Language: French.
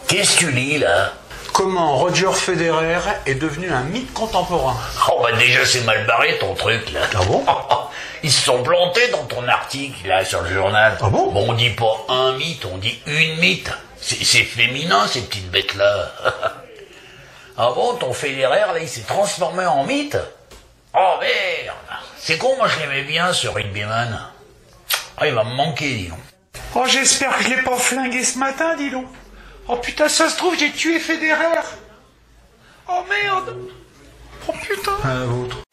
Qu'est-ce que tu lis, là? Comment Roger Federer est devenu un mythe contemporain. Oh, bah déjà, c'est mal barré, ton truc, là. Ah bon? Ils se sont plantés dans ton article, là, sur le journal. Ah bon? On dit pas un mythe, on dit une mythe. C'est féminin, ces petites bêtes-là. Ah bon, ton Federer, là, il s'est transformé en mythe? Oh, merde. C'est con, moi, je l'aimais bien, ce rugbyman. Ah, il va me manquer, dis donc. Oh, j'espère que je l'ai pas flingué ce matin, dis donc. Oh putain, ça se trouve, j'ai tué Federer. Oh merde. Oh putain. Un vôtre.